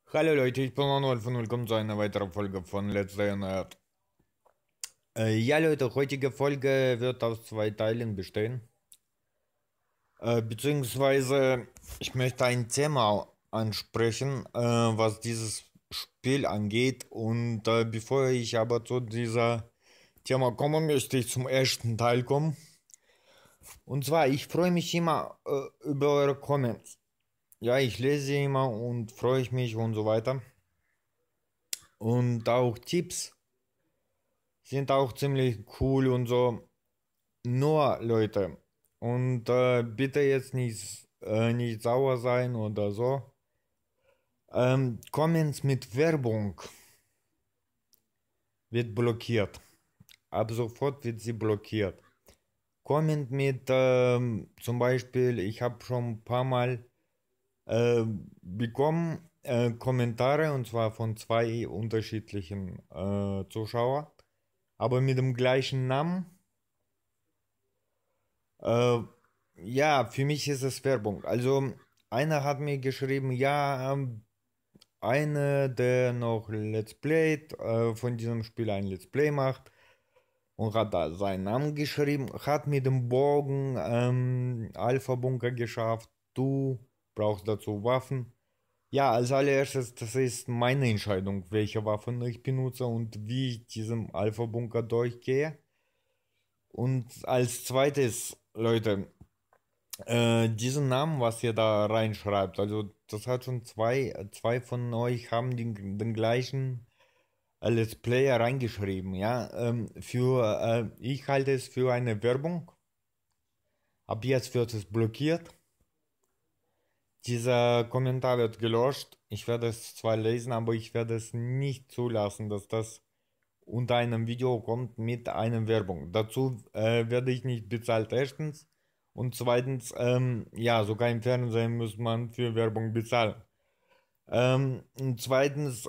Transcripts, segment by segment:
Hallo Leute, ich bin Manuel von willkommen zu einer weiteren Folge von Let's Play on Earth. Ja Leute, heutige Folge wird aus zwei Teilen bestehen. Beziehungsweise ich möchte ein Thema ansprechen, was dieses Spiel angeht. Und bevor ich aber zu dieser Thema komme, möchte ich zum ersten Teil kommen. Und zwar, ich freue mich immer über eure Comments. Ja, ich lese sie immer und freue ich mich und so weiter. Und auch Tipps sind auch ziemlich cool und so. Nur Leute, und bitte jetzt nicht sauer sein oder so. Comments mit Werbung wird blockiert. Ab sofort wird sie blockiert. Comment mit zum Beispiel, ich habe schon ein paar Mal bekommen Kommentare und zwar von zwei unterschiedlichen Zuschauern, aber mit dem gleichen Namen. Äh, ja, für mich ist es Werbung. Also, einer hat mir geschrieben, ja, einer, der noch Let's Playt, von diesem Spiel ein Let's Play macht und hat da seinen Namen geschrieben, hat mit dem Bogen Alpha-Bunker geschafft. Du brauchst dazu Waffen. Ja, als allererstes, das ist meine Entscheidung, welche Waffen ich benutze und wie ich diesen Alpha-Bunker durchgehe. Und als zweites, Leute, diesen Namen, was ihr da reinschreibt, also das hat schon zwei von euch haben den gleichen Let's Player reingeschrieben, ja. Ich halte es für eine Werbung. Ab jetzt wird es blockiert. Dieser Kommentar wird gelöscht. Ich werde es zwar lesen, aber ich werde es nicht zulassen, dass das unter einem Video kommt mit einer Werbung. Dazu werde ich nicht bezahlt, erstens. Und zweitens, ja, sogar im Fernsehen muss man für Werbung bezahlen. Und zweitens,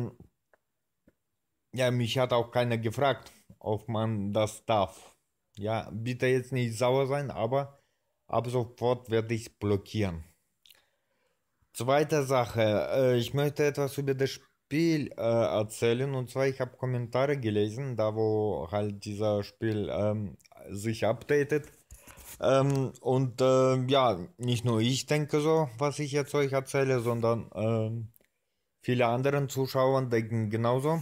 ja, mich hat auch keiner gefragt, ob man das darf. Ja, bitte jetzt nicht sauer sein, aber ab sofort werde ich blockieren. Zweite Sache, ich möchte etwas über das Spiel erzählen. Und zwar, ich habe Kommentare gelesen, da wo halt dieser Spiel sich updatet. Ja, nicht nur ich denke so, was ich jetzt euch erzähle, sondern viele andere Zuschauer denken genauso.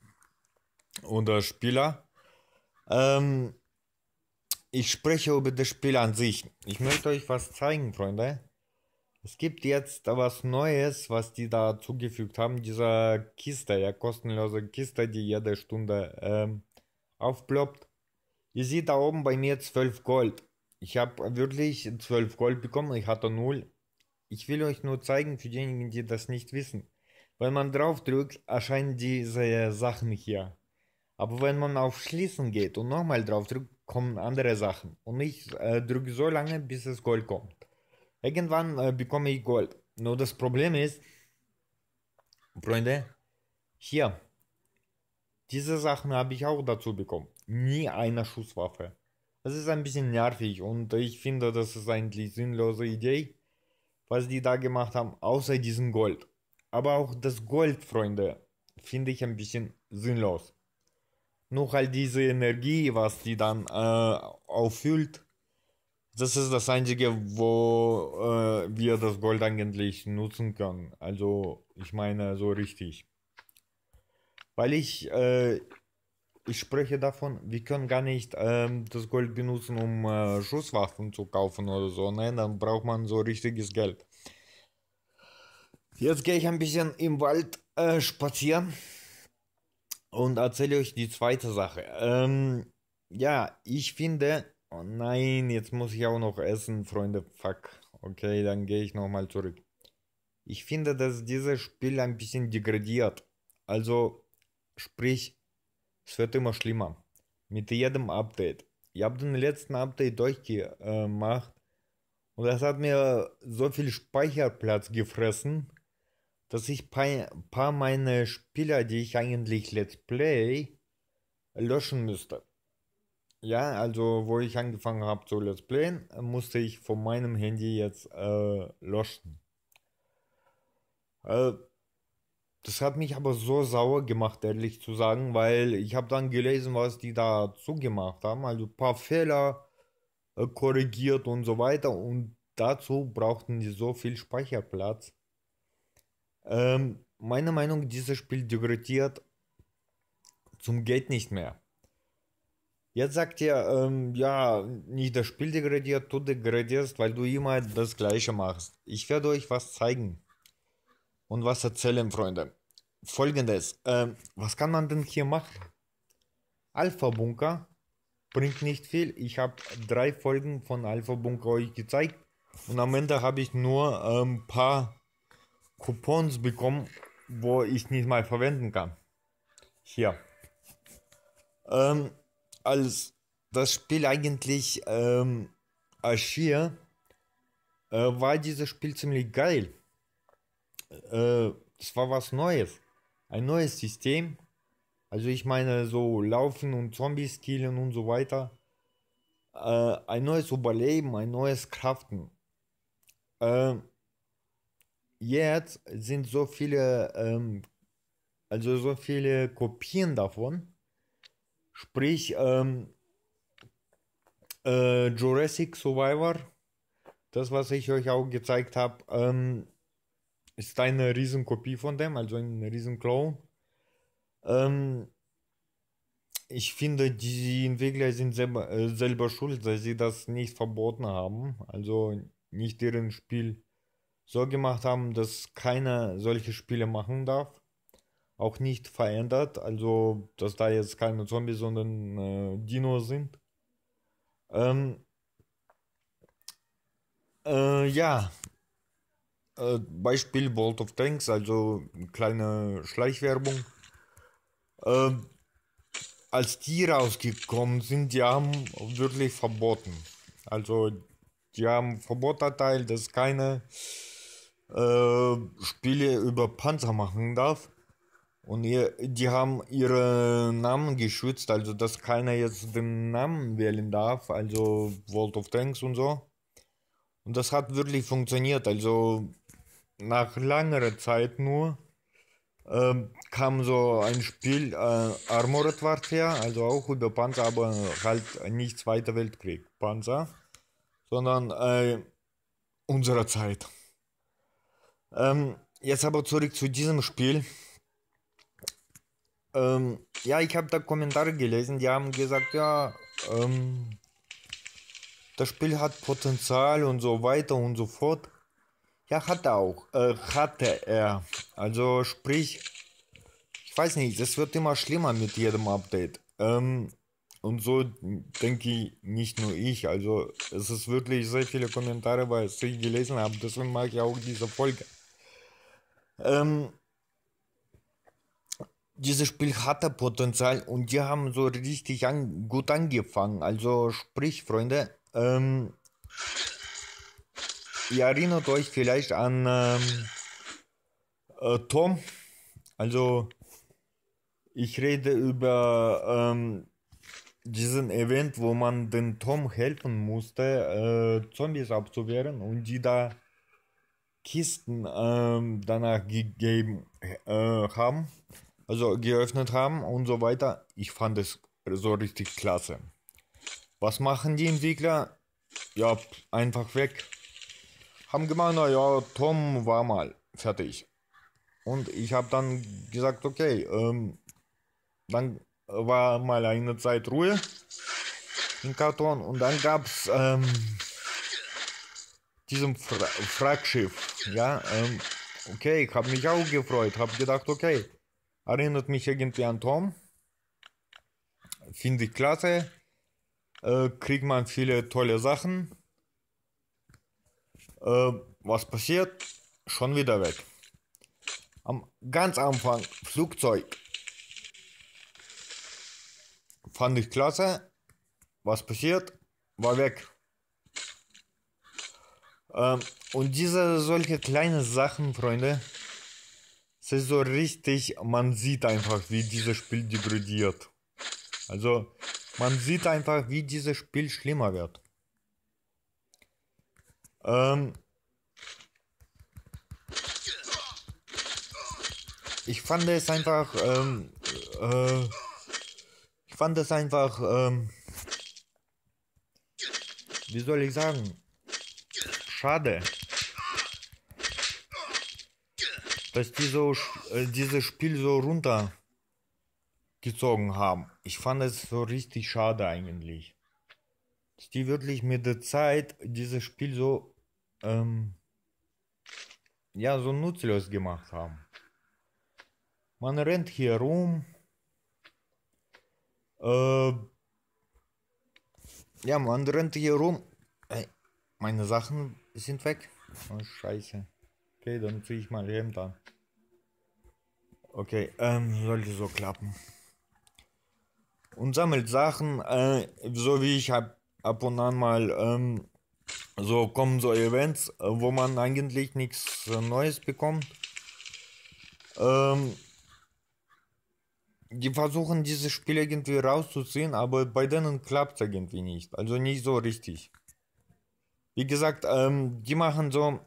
Oder Spieler. Ähm, Ich spreche über das Spiel an sich. Ich möchte euch was zeigen, Freunde. Es gibt jetzt was Neues, was die da zugefügt haben. Diese Kiste, ja, kostenlose Kiste, die jede Stunde aufploppt. Ihr seht da oben bei mir 12 Gold. Ich habe wirklich 12 Gold bekommen. Ich hatte null. Ich will euch nur zeigen, für diejenigen, die das nicht wissen. Wenn man drauf drückt, erscheinen diese Sachen hier. Aber wenn man auf Schließen geht und nochmal drauf drückt, kommen andere Sachen. Und ich drücke so lange, bis es Gold kommt. Irgendwann bekomme ich Gold. Nur das Problem ist, Freunde, hier, diese Sachen habe ich auch dazu bekommen. Nie eine Schusswaffe. Das ist ein bisschen nervig und ich finde, das ist eigentlich sinnlose Idee, was die da gemacht haben, außer diesem Gold. Aber auch das Gold, Freunde, finde ich ein bisschen sinnlos. Nur halt diese Energie, was die dann auffüllt, das ist das Einzige, wo wir das Gold eigentlich nutzen können. Also, ich meine, so richtig. Weil ich spreche davon, wir können gar nicht das Gold benutzen, um Schusswaffen zu kaufen oder so. Nein, dann braucht man so richtiges Geld. Jetzt gehe ich ein bisschen im Wald spazieren und erzähle euch die zweite Sache. Ja, ich finde, oh nein, jetzt muss ich auch noch essen, Freunde. Fuck. Okay, dann gehe ich nochmal zurück. Ich finde, dass dieses Spiel ein bisschen degradiert. Also, sprich, es wird immer schlimmer. Mit jedem Update. Ich habe den letzten Update durchgemacht und das hat mir so viel Speicherplatz gefressen, dass ich paar meine Spieler, die ich eigentlich Let's Play, löschen müsste. Ja, also wo ich angefangen habe zu Let's Playen, musste ich von meinem Handy jetzt löschen. Äh, Das hat mich aber so sauer gemacht, ehrlich zu sagen, weil ich habe dann gelesen, was die dazu gemacht haben. Also ein paar Fehler korrigiert und so weiter. Und dazu brauchten die so viel Speicherplatz. Meine Meinung, dieses Spiel degradiert zum Geht nicht mehr. Jetzt sagt ihr, ja, nicht das Spiel degradiert, du degradierst, weil du immer das Gleiche machst. Ich werde euch was zeigen und was erzählen, Freunde. Folgendes, was kann man denn hier machen? Alpha Bunker bringt nicht viel. Ich habe 3 Folgen von Alpha Bunker euch gezeigt und am Ende habe ich nur ein paar Coupons bekommen, wo ich nicht mal verwenden kann. Hier. Ähm, als das Spiel eigentlich erschien, war dieses Spiel ziemlich geil. Es war was Neues. Ein neues System. Also ich meine so Laufen und Zombies killen und so weiter. Ein neues Überleben, ein neues Kraften. Äh, Jetzt sind so viele, also so viele Kopien davon. Sprich, Jurassic Survivor, das was ich euch auch gezeigt habe, ist eine Riesenkopie von dem, also ein Riesenclone. Ähm, Ich finde, die Entwickler sind selber schuld, dass sie das nicht verboten haben. Also nicht deren Spiel so gemacht haben, dass keiner solche Spiele machen darf. Auch nicht verändert, also dass da jetzt keine Zombies, sondern Dinos sind. Ähm, ja, Beispiel World of Tanks, also kleine Schleichwerbung. Ähm, Als die rausgekommen sind, die haben wirklich verboten. Also die haben Verbot erteilt, dass keine Spiele über Panzer machen darf. Und die haben ihre Namen geschützt, also dass keiner jetzt den Namen wählen darf, also World of Tanks und so. Und das hat wirklich funktioniert. Also nach langer Zeit nur kam so ein Spiel, Armored Warfare, also auch über Panzer, aber halt nicht Zweiter Weltkrieg Panzer, sondern unserer Zeit. Jetzt aber zurück zu diesem Spiel. Ja, ich habe da Kommentare gelesen, die haben gesagt, ja, das Spiel hat Potenzial und so weiter und so fort. Ja, hatte er. Also sprich, ich weiß nicht, es wird immer schlimmer mit jedem Update. Und so denke ich nicht nur ich. Also es ist wirklich sehr viele Kommentare, weil ich gelesen habe. Deswegen mag ich auch diese Folge. Ähm, Dieses Spiel hatte Potenzial und die haben so richtig gut angefangen. Also sprich, Freunde, ihr erinnert euch vielleicht an Tom. Also ich rede über diesen Event, wo man den Tom helfen musste, Zombies abzuwehren und die da Kisten danach gegeben haben, also geöffnet haben und so weiter. Ich fand es so richtig klasse. Was machen die Entwickler? Ja, einfach weg. Haben gemeint, na ja, Tom war mal fertig. Und ich habe dann gesagt, okay, dann war mal eine Zeit Ruhe im Karton und dann gab es diesem Frachtschiff. Ja, okay, ich habe mich auch gefreut, habe gedacht, okay, erinnert mich irgendwie an Tom, finde ich klasse, kriegt man viele tolle Sachen. Was passiert? Schon wieder weg. Ganz Anfang Flugzeug fand ich klasse. Was passiert? War weg. Und diese solche kleine Sachen, Freunde, es ist so richtig, man sieht einfach, wie dieses Spiel degradiert. Also, man sieht einfach, wie dieses Spiel schlimmer wird. ich fand es einfach, ich fand es einfach, wie soll ich sagen, schade, dass die so, dieses Spiel so runtergezogen haben. Ich fand es so richtig schade eigentlich. Dass die wirklich mit der Zeit dieses Spiel so, ja, so nutzlos gemacht haben. Man rennt hier rum, äh, ja, man rennt hier rum. Ey, meine Sachen sind weg. Oh, scheiße. Okay, dann ziehe ich mal Hemd an. Okay, sollte so klappen. Und sammelt Sachen, so wie ich ab und an mal, so kommen so Events, wo man eigentlich nichts Neues bekommt. Die versuchen dieses Spiel irgendwie rauszuziehen, aber bei denen klappt es irgendwie nicht. Also nicht so richtig. Wie gesagt, die machen so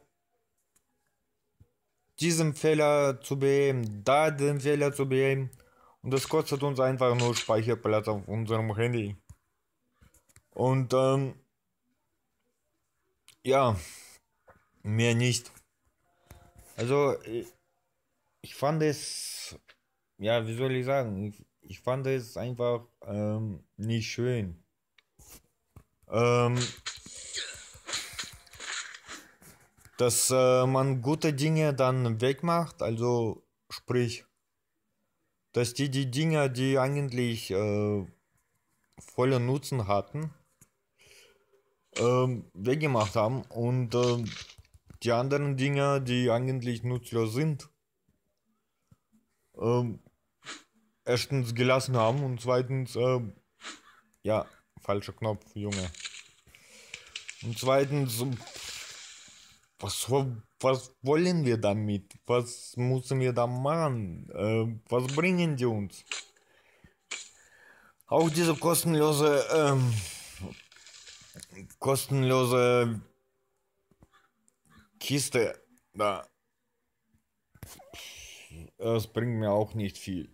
diesen Fehler zu beheben, da den Fehler zu beheben. Und das kostet uns einfach nur Speicherplatz auf unserem Handy. Und ja, mehr nicht. Also ich fand es, ja, wie soll ich sagen, ich fand es einfach nicht schön. Ähm, dass man gute Dinge dann wegmacht, also sprich, dass die Dinge, die eigentlich vollen Nutzen hatten, weggemacht haben und die anderen Dinge, die eigentlich nutzlos sind, ähm, erstens gelassen haben und zweitens, ja, falscher Knopf, Junge. Und zweitens, was wollen wir damit? Was müssen wir da machen? Was bringen die uns? Auch diese kostenlose Kiste da, das bringt mir auch nicht viel.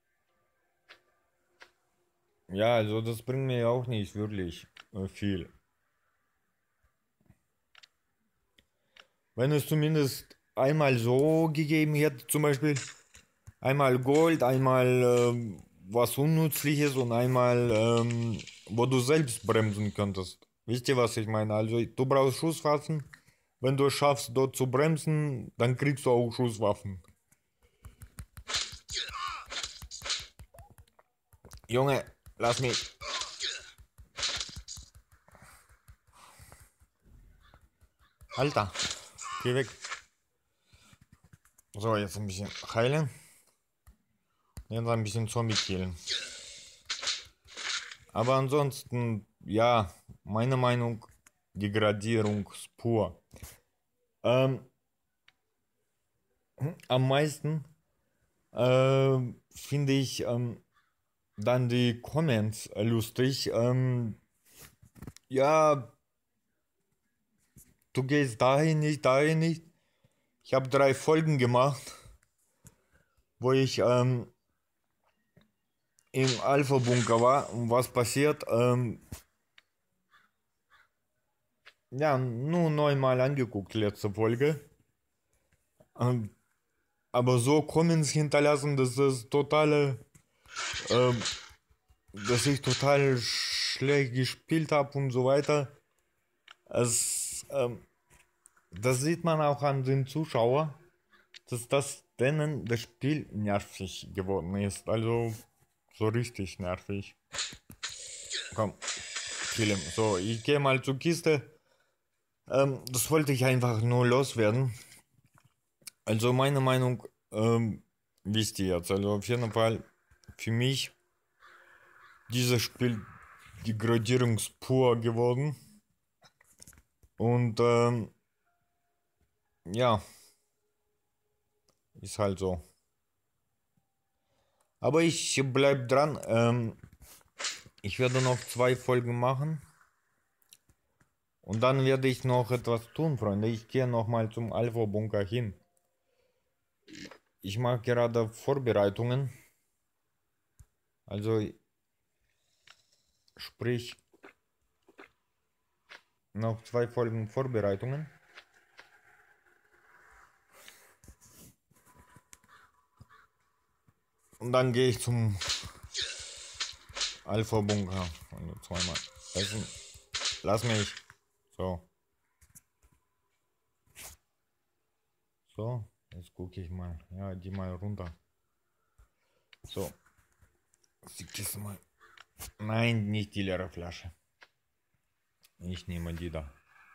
Ja, also das bringt mir auch nicht wirklich viel. Wenn es zumindest einmal so gegeben hätte, zum Beispiel einmal Gold, einmal was Unnützliches und einmal, wo du selbst bremsen könntest. Wisst ihr, was ich meine? Also du brauchst Schusswaffen. Wenn du es schaffst, dort zu bremsen, dann kriegst du auch Schusswaffen. Junge, lass mich. Alter, geh weg. So, jetzt ein bisschen heilen. Jetzt ein bisschen Zombie killen. Aber ansonsten, ja, meine Meinung, Degradierung pur. Ähm, am meisten finde ich dann die Comments lustig. Ja, du gehst dahin nicht, dahin nicht. Ich habe 3 Folgen gemacht, wo ich im Alpha-Bunker war. Und was passiert? Ja, nur 9-mal angeguckt, letzte Folge. Ähm, aber so Comments hinterlassen, ähm, dass ich total schlecht gespielt habe und so weiter. Es, das sieht man auch an den Zuschauern, dass das denen das Spiel nervig geworden ist. Also so richtig nervig. Komm, kill ihn. So, ich gehe mal zur Kiste. Das wollte ich einfach nur loswerden. Also meine Meinung, wisst ihr jetzt. Also auf jeden Fall für mich dieses Spiel degradierungspur geworden. Und ja, ist halt so. Aber ich bleib dran. Ich werde noch 2 Folgen machen. Und dann werde ich noch etwas tun, Freunde. Ich gehe noch mal zum Alpha-Bunker hin. ich mache gerade Vorbereitungen. Also sprich noch 2 Folgen Vorbereitungen. Und dann gehe ich zum Alpha-Bunker. Also zweimal. Essen. Lass mich. So. So. Jetzt gucke ich mal. Ja, die mal runter. So. Sieht das mal. Nein, nicht die leere Flasche. Ich nehme die da.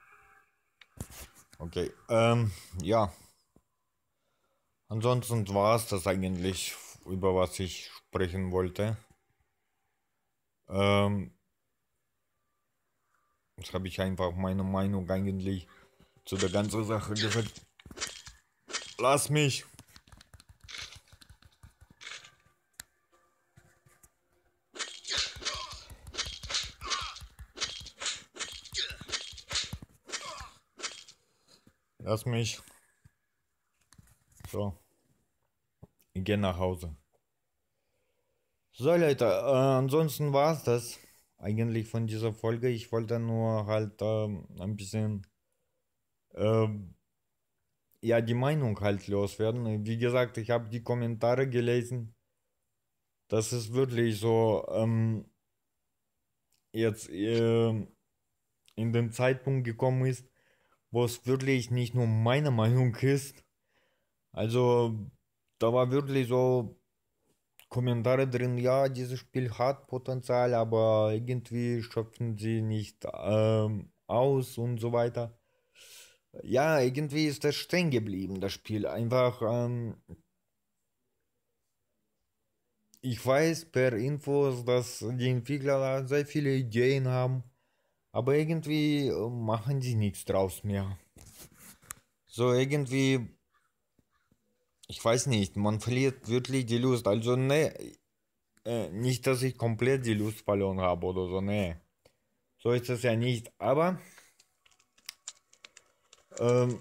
Okay. Ja. Ansonsten war es das eigentlich, über was ich sprechen wollte. Jetzt habe ich einfach meine Meinung eigentlich zu der ganzen Sache gesagt. Lass mich. Lass mich. So. Ich gehe nach Hause. So Leute, ansonsten war es das eigentlich von dieser Folge. Ich wollte nur halt ein bisschen ja die Meinung halt loswerden. Wie gesagt, ich habe die Kommentare gelesen. Das ist wirklich so jetzt in den Zeitpunkt gekommen ist, wo es wirklich nicht nur meine Meinung ist. Also da war wirklich so Kommentare drin, ja, dieses Spiel hat Potenzial, aber irgendwie schöpfen sie nicht aus und so weiter. Ja, irgendwie ist das stehen geblieben, das Spiel. Einfach, ich weiß per Infos, dass die Entwickler da sehr viele Ideen haben, aber irgendwie machen sie nichts draus mehr. So irgendwie, ich weiß nicht, man verliert wirklich die Lust. Also ne, nicht, dass ich komplett die Lust verloren habe oder so, ne. So ist es ja nicht, aber ähm,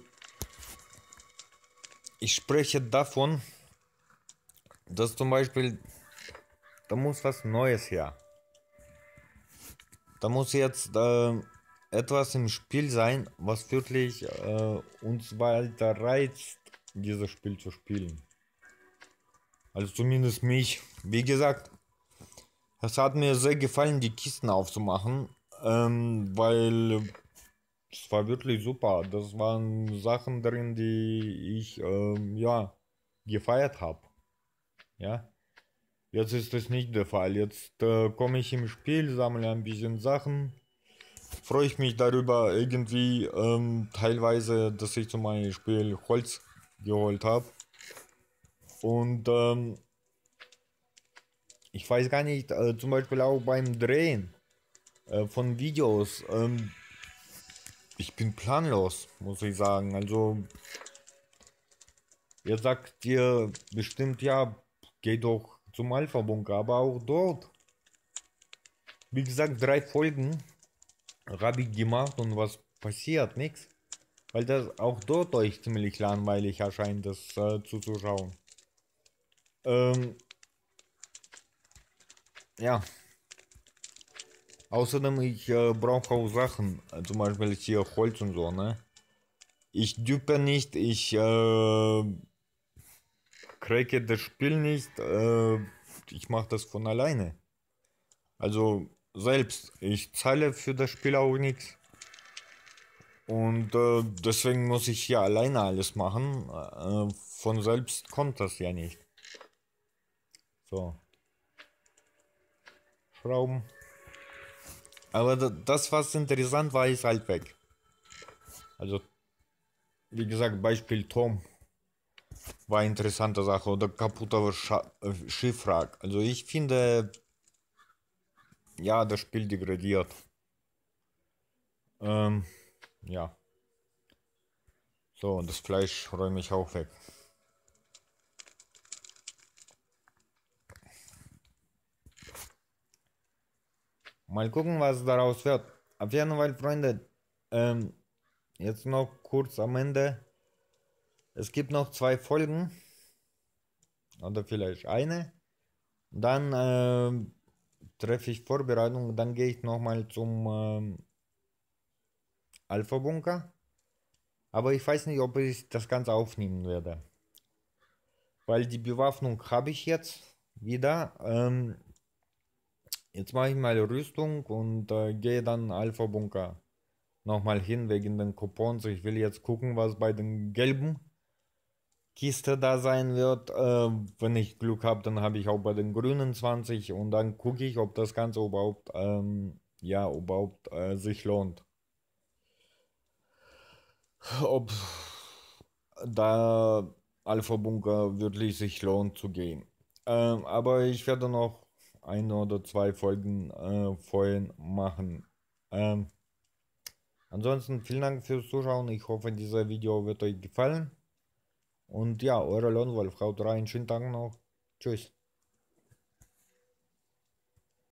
ich spreche davon, dass zum Beispiel, da muss was Neues her. Da muss jetzt etwas im Spiel sein, was wirklich uns weiter reizt, dieses Spiel zu spielen. Also zumindest mich. Wie gesagt, es hat mir sehr gefallen, die Kisten aufzumachen, weil es war wirklich super. Das waren Sachen drin, die ich ja gefeiert habe. Ja. Jetzt ist das nicht der Fall. Jetzt komme ich im Spiel, sammle ein bisschen Sachen. Freue ich mich darüber irgendwie teilweise, dass ich zum Beispiel Holz geholt habe. Und ich weiß gar nicht, zum Beispiel auch beim Drehen von Videos. Ich bin planlos, muss ich sagen. Also, ihr sagt dir bestimmt, ja, geh doch zum Alpha-Bunker, aber auch dort. Wie gesagt, 3 Folgen habe ich gemacht und was passiert? Nix. Weil das auch dort euch ziemlich langweilig erscheint, das zuzuschauen. Ähm, ja. Außerdem, ich brauche auch Sachen, zum Beispiel hier Holz und so, ne? Ich düpe nicht, ich cracke das Spiel nicht, ich mache das von alleine. Also selbst, ich zahle für das Spiel auch nichts. Und deswegen muss ich hier alleine alles machen. Von selbst kommt das ja nicht. So, Schrauben. Aber das, was interessant war, ist halt weg. Also, wie gesagt, Beispiel Tom war eine interessante Sache. Oder kaputter Schiffwrack. Also, ich finde, ja, das Spiel degradiert. Ähm, ja. So, und das Fleisch räume ich auch weg. Mal gucken, was daraus wird. Auf jeden Fall, Freunde, ähm, jetzt noch kurz am Ende. Es gibt noch 2 Folgen. oder vielleicht eine. Dann treffe ich Vorbereitung, dann gehe ich nochmal zum Alpha-Bunker. Aber ich weiß nicht, ob ich das Ganze aufnehmen werde. Weil die Bewaffnung habe ich jetzt wieder. Jetzt mache ich mal Rüstung und gehe dann Alpha-Bunker nochmal hin wegen den Coupons. Ich will jetzt gucken, was bei den gelben Kiste da sein wird. Wenn ich Glück habe, dann habe ich auch bei den grünen 20 und dann gucke ich, ob das Ganze überhaupt, ja, überhaupt sich lohnt. Ob da Alpha Bunker wirklich sich lohnt zu gehen. Aber ich werde noch eine oder zwei Folgen vorhin machen. Ähm, Ansonsten vielen Dank fürs Zuschauen. Ich hoffe, dieses Video wird euch gefallen. Und ja, eure Lone Wolf. Haut rein. Schönen Tag noch. Tschüss.